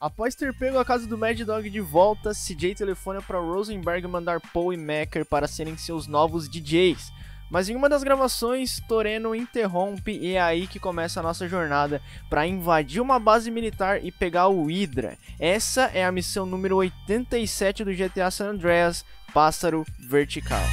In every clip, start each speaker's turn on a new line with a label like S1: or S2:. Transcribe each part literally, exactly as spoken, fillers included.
S1: Após ter pego a casa do Mad Dog de volta, C J telefona para Rosenberg mandar Paul e Macker para serem seus novos D Js. Mas em uma das gravações, Toreno interrompe e é aí que começa a nossa jornada para invadir uma base militar e pegar o Hydra. Essa é a missão número oitenta e sete do G T A San Andreas, Pássaro Vertical.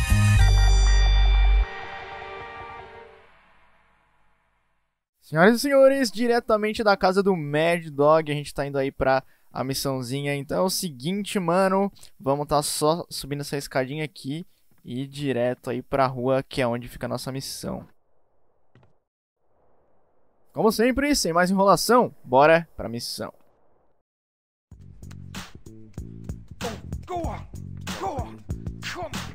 S1: Senhoras e senhores, diretamente da casa do Mad Dog, a gente tá indo aí pra a missãozinha. Então é o seguinte, mano, vamos tá só subindo essa escadinha aqui e ir direto aí pra rua, que é onde fica a nossa missão. Como sempre, sem mais enrolação, bora pra missão.
S2: Go on, go on, come on.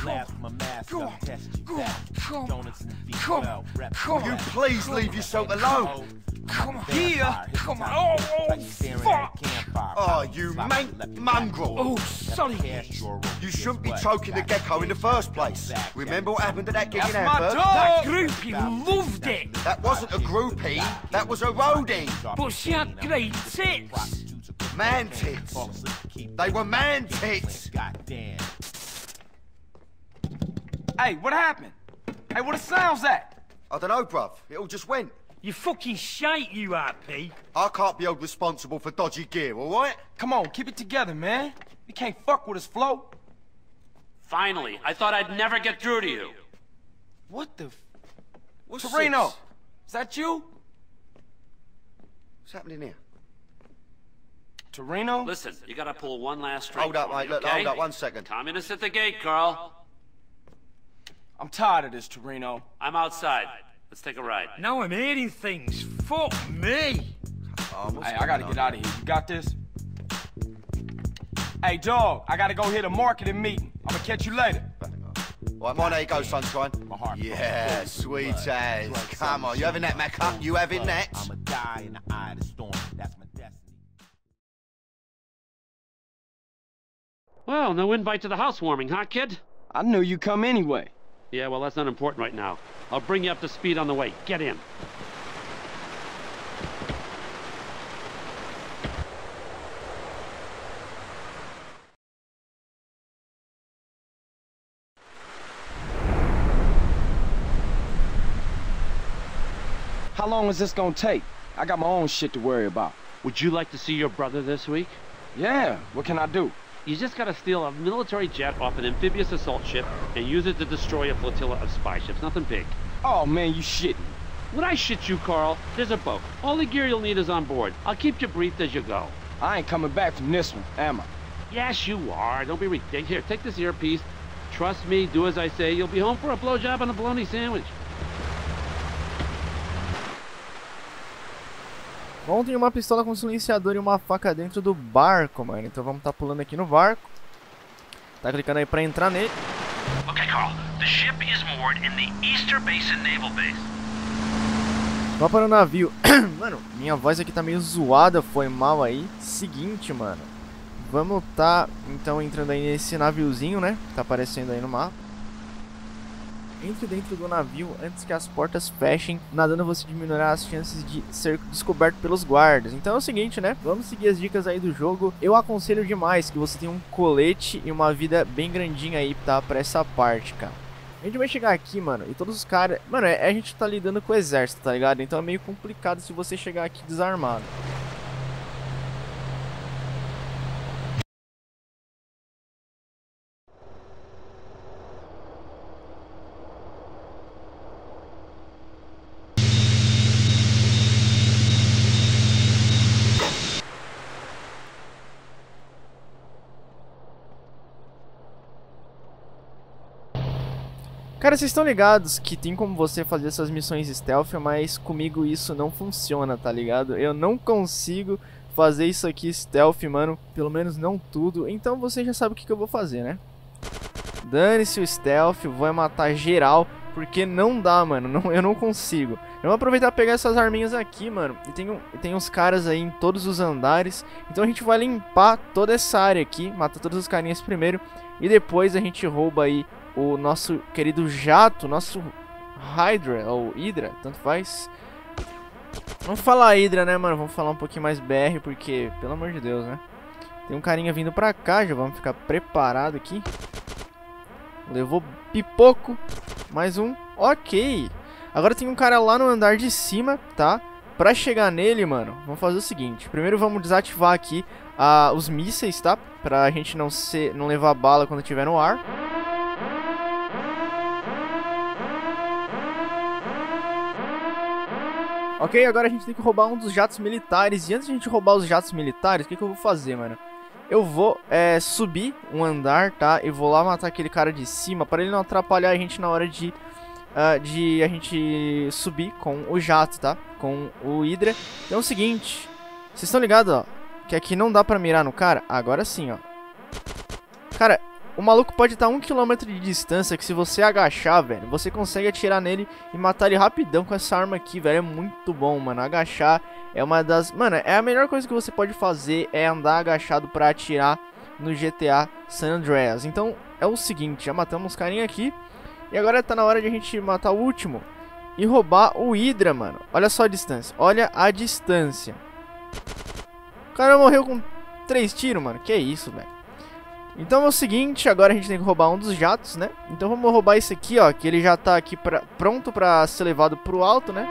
S3: You please leave yourself alone.
S2: Come on. Here. Come on. Oh, oh fuck.
S3: Oh, you mank mongrel.
S2: Oh, sorry.
S3: You shouldn't be choking the gecko in the first place. Remember what happened to that gig
S2: That's
S3: in
S2: my
S3: Hamburg?
S2: dog. That groupie loved it.
S3: That wasn't a groupie, that was a roadie.
S2: But she had great tits.
S3: Man tits. They were man tits.
S2: Hey, what happened? Hey, what the sound's that?
S3: I don't know, bruv. It all just went.
S2: You fucking shite, you R P.
S3: I can't be held responsible for dodgy gear, alright?
S2: Come on, keep it together, man. You can't fuck with us, Flo.
S4: Finally, I thought I'd never get through to you.
S2: What the f...
S3: What's
S2: Toreno,
S3: this?
S2: is that you?
S3: What's happening here?
S2: Toreno?
S4: Listen, you gotta pull one last string.
S3: Hold up,
S4: for me,
S3: mate. Look,
S4: okay?
S3: hold up one second.
S4: Communists at the gate, Carl.
S2: I'm tired of this, Toreno.
S4: I'm outside. Let's take a ride.
S2: Now I'm hearing things. Fuck me.
S3: Oh, what's
S2: Hey, I
S3: going
S2: gotta
S3: on?
S2: get out of here. You got this? Hey, dog, I gotta go hit a marketing meeting. I'm gonna catch you later.
S3: Right, mine, there you go, sunshine.
S2: My heart.
S3: Yeah, sweet as. Come on, you having that, Macca? You having that?
S5: I'ma die in the eye of the storm. That's my destiny.
S4: Well, no invite to the housewarming, huh, kid?
S2: I knew you'd come anyway.
S4: Yeah, well, that's not important right now. I'll bring you up to speed on the way. Get in.
S2: How long is this gonna take? I got my own shit to worry about.
S4: Would you like to see your brother this week?
S2: Yeah, what can I do?
S4: You just gotta steal a military jet off an amphibious assault ship and use it to destroy a flotilla of spy ships. Nothing big.
S2: Oh man, you shitting.
S4: Would I shit you, Carl? There's a boat. All the gear you'll need is on board. I'll keep you briefed as you go.
S2: I ain't coming back from this one, am I?
S4: Yes, you are. Don't be ridiculous. Here, take this earpiece. Trust me, do as I say. You'll be home for a blowjob and a bologna sandwich.
S1: Bom, tem uma pistola com silenciador e uma faca dentro do barco, mano. Então vamos tá pulando aqui no barco. Tá clicando aí pra entrar nele.
S6: Okay, Carl. The ship is moored in the Easter Basin Naval Base.
S1: Vamos para o navio. Mano, minha voz aqui tá meio zoada, foi mal aí. Seguinte, mano. Vamos tá, então, entrando aí nesse naviozinho, né? Tá aparecendo aí no mapa. Entre dentro do navio antes que as portas fechem. Nadando você diminuirá as chances de ser descoberto pelos guardas. Então é o seguinte, né? Vamos seguir as dicas aí do jogo. Eu aconselho demais que você tenha um colete e uma vida bem grandinha aí, tá? Pra essa parte, cara. A gente vai chegar aqui, mano, e todos os caras... Mano, é, a gente tá lidando com o exército, tá ligado? Então é meio complicado se você chegar aqui desarmado. Cara, vocês estão ligados que tem como você fazer essas missões stealth, mas comigo isso não funciona, tá ligado? Eu não consigo fazer isso aqui stealth, mano, pelo menos não tudo. Então você já sabe o que, que eu vou fazer, né? Dane-se o stealth, vou matar geral, porque não dá, mano, não, eu não consigo. Eu vou aproveitar e pegar essas arminhas aqui, mano, e tem, um, tem uns caras aí em todos os andares. Então a gente vai limpar toda essa área aqui, matar todos os carinhas primeiro, e depois a gente rouba aí o nosso querido jato, nosso Hydra, ou Hydra, tanto faz. Vamos falar Hydra, né, mano? Vamos falar um pouquinho mais B R, porque, pelo amor de Deus, né? Tem um carinha vindo pra cá, já vamos ficar preparado aqui. Levou pipoco. Mais um. Ok. Agora tem um cara lá no andar de cima, tá? Pra chegar nele, mano, vamos fazer o seguinte. Primeiro vamos desativar aqui uh, os mísseis, tá? Pra gente não, ser, não levar bala quando estiver no ar. Ok, agora a gente tem que roubar um dos jatos militares. E antes de a gente roubar os jatos militares, o que, que eu vou fazer, mano? Eu vou é, subir um andar, tá? E vou lá matar aquele cara de cima para ele não atrapalhar a gente na hora de... Uh, de a gente subir com o jato, tá? Com o Hydra. Então é o seguinte, vocês estão ligados, ó, que aqui não dá pra mirar no cara? Agora sim, ó. Cara, o maluco pode estar a um quilômetro de distância, que se você agachar, velho, você consegue atirar nele e matar ele rapidão com essa arma aqui, velho. É muito bom, mano. Agachar é uma das... Mano, é a melhor coisa que você pode fazer, é andar agachado pra atirar no G T A San Andreas. Então é o seguinte, já matamos os carinha aqui. E agora tá na hora de a gente matar o último e roubar o Hydra, mano. Olha só a distância. Olha a distância. O cara morreu com três tiros, mano. Que isso, velho. Então é o seguinte, agora a gente tem que roubar um dos jatos, né? Então vamos roubar esse aqui, ó. Que ele já tá aqui pra, pronto pra ser levado pro alto, né?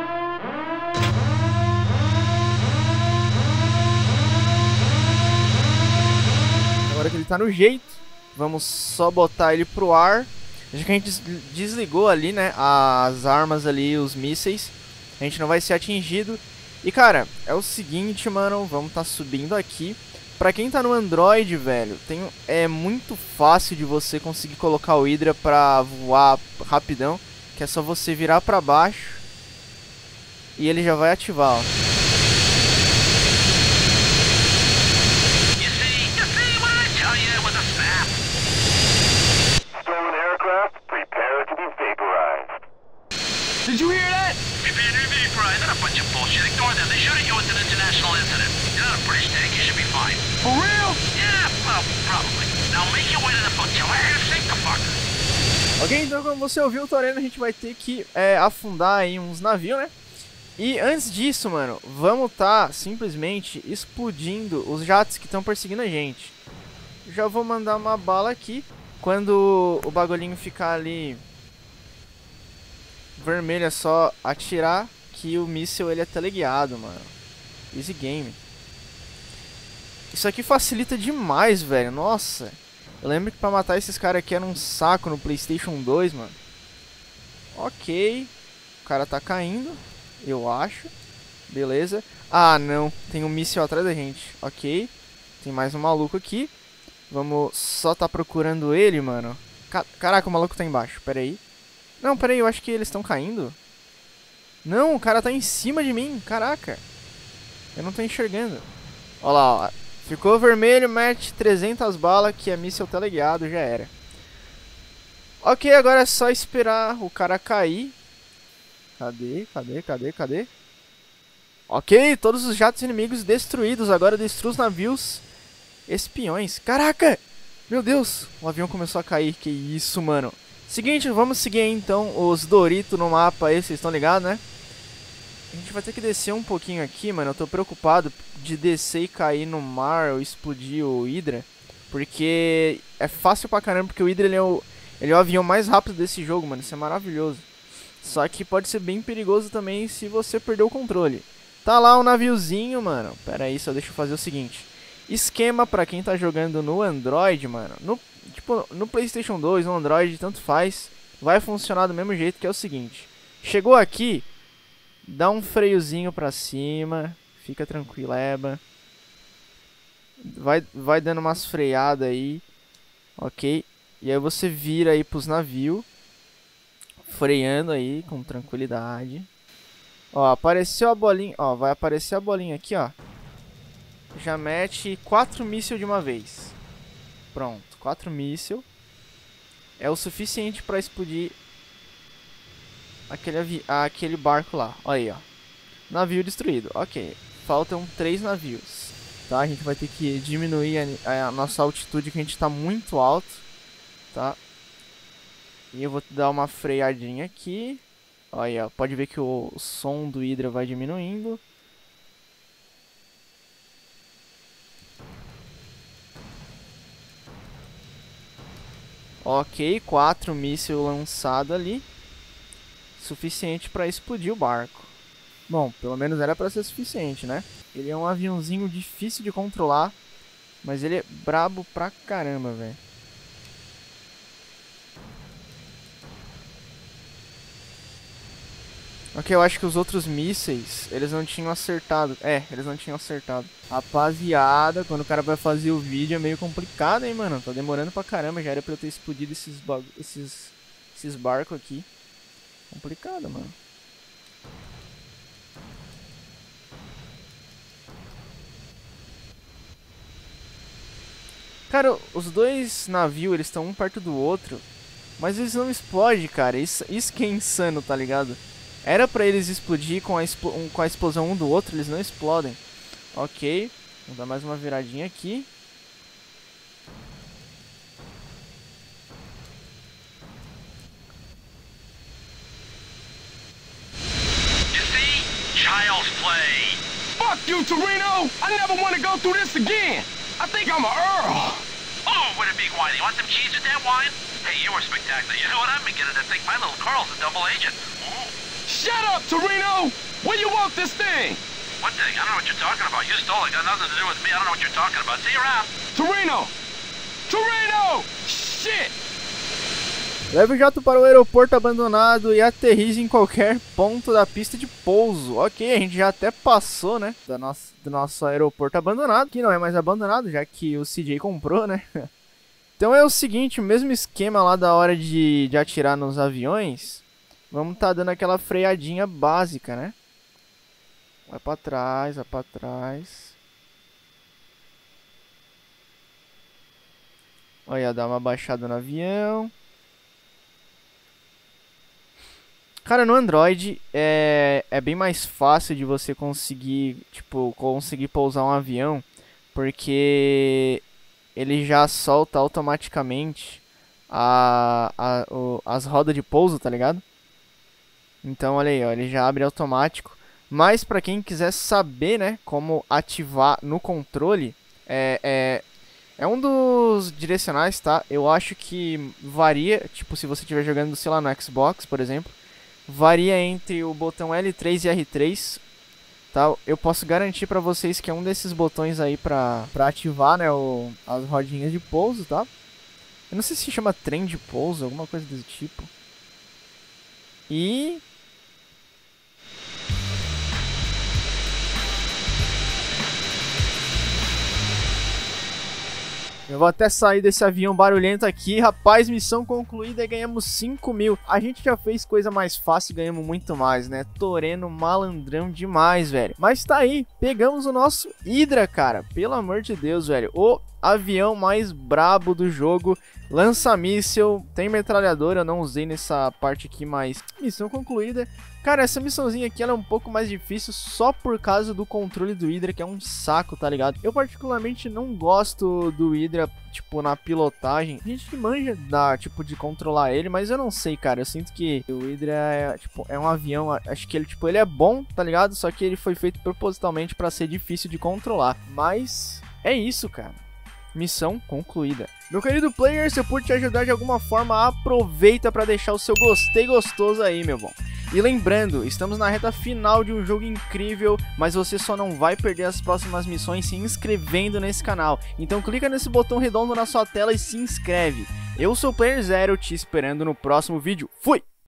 S1: Agora que ele tá no jeito, vamos só botar ele pro ar. Já que a gente desligou ali, né, as armas ali, os mísseis, a gente não vai ser atingido. E, cara, é o seguinte, mano, vamos tá subindo aqui. Pra quem tá no Android, velho, tem, é muito fácil de você conseguir colocar o Hydra pra voar rapidão. Que é só você virar pra baixo e ele já vai ativar, ó.
S2: Did you hear that?
S6: Prepare to vaporize. That's a bunch of bullshit. Ignore them. They shoot at you. It's an international incident. You're not a British tank. You should be fine.
S2: For real?
S6: Yeah, well, probably. Now make your way to the flotilla and sink the fucker.
S1: Ok, então como você ouviu, Toreno, a gente vai ter que é, afundar aí uns navios, né? E antes disso, mano, vamos tá simplesmente explodindo os jatos que estão perseguindo a gente. Já vou mandar uma bala aqui. Quando o bagulhinho ficar ali... vermelho, é só atirar que o míssil ele é teleguiado, mano. Easy game. Isso aqui facilita demais, velho. Nossa. Eu lembro que pra matar esses caras aqui era um saco no PlayStation dois, mano. Ok. O cara tá caindo, eu acho. Beleza. Ah, não. Tem um míssil atrás da gente. Ok. Tem mais um maluco aqui. Vamos só tá procurando ele, mano. Caraca, o maluco tá embaixo. Pera aí. Não, pera aí, eu acho que eles estão caindo. Não, o cara tá em cima de mim, caraca. Eu não tô enxergando. Olha lá, ó. Ficou vermelho, mete trezentas balas, que é míssil teleguiado, já era. Ok, agora é só esperar o cara cair. Cadê, cadê, cadê, cadê? Ok, todos os jatos inimigos destruídos. Agora destrua os navios espiões. Caraca! Meu Deus, o avião começou a cair, que isso, mano. Seguinte, vamos seguir aí, então os Doritos no mapa aí, vocês estão ligados, né? A gente vai ter que descer um pouquinho aqui, mano. Eu tô preocupado de descer e cair no mar ou explodir o Hydra. Porque é fácil pra caramba, porque o Hydra ele é o, ele é o avião mais rápido desse jogo, mano. Isso é maravilhoso. Só que pode ser bem perigoso também se você perder o controle. Tá lá o naviozinho, mano. Pera aí, só deixa eu fazer o seguinte. Esquema pra quem tá jogando no Android, mano. No Tipo, no PlayStation dois, no Android, tanto faz. Vai funcionar do mesmo jeito, que é o seguinte. Chegou aqui, dá um freiozinho pra cima. Fica tranquileba. Vai, vai dando umas freadas aí. Ok. E aí você vira aí pros navios. Freando aí com tranquilidade. Ó, apareceu a bolinha. Ó, vai aparecer a bolinha aqui, ó. Já mete quatro mísseis de uma vez. Pronto. Quatro mísseis é o suficiente para explodir aquele, aquele barco lá. Olha aí, ó. Navio destruído. Ok. Faltam três navios. Tá? A gente vai ter que diminuir a, a nossa altitude, que a gente está muito alto. Tá? E eu vou dar uma freadinha aqui. Olha, ó, pode ver que o som do Hydra vai diminuindo. Ok, quatro mísseis lançados ali. Suficiente para explodir o barco. Bom, pelo menos era para ser suficiente, né? Ele é um aviãozinho difícil de controlar, mas ele é brabo pra caramba, velho. Ok, eu acho que os outros mísseis, eles não tinham acertado. É, eles não tinham acertado. Rapaziada, quando o cara vai fazer o vídeo é meio complicado, hein, mano. Tá demorando pra caramba, já era pra eu ter explodido esses, esses, esses barcos aqui. Complicado, mano. Cara, os dois navios, eles estão um perto do outro, mas eles não explodem, cara. Isso, isso que é insano, tá ligado? Era pra eles explodir com a, expl um, com a explosão um do outro, eles não explodem. Ok, vamos dar mais uma viradinha aqui.
S6: You see? Child's play.
S2: Fuck you, Torino! I never want to go through this again! I think I'm a Earl!
S6: Oh, what a big wine. You want some cheese with that wine? Hey, you were spectacular. You know what? I'm beginning to think my little Carl's a double agent. Ooh.
S2: Shut up, Torino! Where you want this thing?
S6: What thing? I don't know what you're talking about. You stole it. Got nothing to do with me. I don't know what you're talking about. See you around.
S2: Torino! Torino! Shit!
S1: Leve o jato para o aeroporto abandonado e aterrize em qualquer ponto da pista de pouso. Ok, a gente já até passou, né, da nossa, do nosso aeroporto abandonado, que não é mais abandonado, já que o C J comprou, né. Então é o seguinte, o mesmo esquema lá da hora de, de atirar nos aviões, vamos tá dando aquela freadinha básica, né. Vai pra trás, vai pra trás. Olha, dá uma baixada no avião. Cara, no Android é, é bem mais fácil de você conseguir, tipo, conseguir pousar um avião, porque ele já solta automaticamente a, a, o, as rodas de pouso, tá ligado? Então, olha aí, ó, ele já abre automático. Mas pra quem quiser saber, né, como ativar no controle, é, é, é um dos direcionais, tá? Eu acho que varia, tipo, se você estiver jogando, sei lá, no Xbox, por exemplo. Varia entre o botão L três e R três, tá? Eu posso garantir pra vocês que é um desses botões aí pra, pra ativar, né, o, as rodinhas de pouso, tá? Eu não sei se chama trem de pouso, alguma coisa desse tipo. E... eu vou até sair desse avião barulhento aqui. Rapaz, missão concluída e ganhamos cinco mil. A gente já fez coisa mais fácil e ganhamos muito mais, né? Toreno malandrão demais, velho. Mas tá aí, pegamos o nosso Hydra, cara. Pelo amor de Deus, velho. O avião mais brabo do jogo. Lança míssil, tem metralhadora. Eu não usei nessa parte aqui, mas missão concluída. Cara, essa missãozinha aqui ela é um pouco mais difícil só por causa do controle do Hydra, que é um saco, tá ligado? Eu particularmente não gosto do Hydra, tipo, na pilotagem. Tem gente que manja da, tipo, de controlar ele, mas eu não sei, cara. Eu sinto que o Hydra é, tipo, é um avião, acho que ele, tipo, ele é bom, tá ligado? Só que ele foi feito propositalmente pra ser difícil de controlar. Mas é isso, cara. Missão concluída. Meu querido player, se eu puder te ajudar de alguma forma, aproveita pra deixar o seu gostei gostoso aí, meu bom. E lembrando, estamos na reta final de um jogo incrível, mas você só não vai perder as próximas missões se inscrevendo nesse canal. Então clica nesse botão redondo na sua tela e se inscreve. Eu sou o Player Zero, te esperando no próximo vídeo. Fui!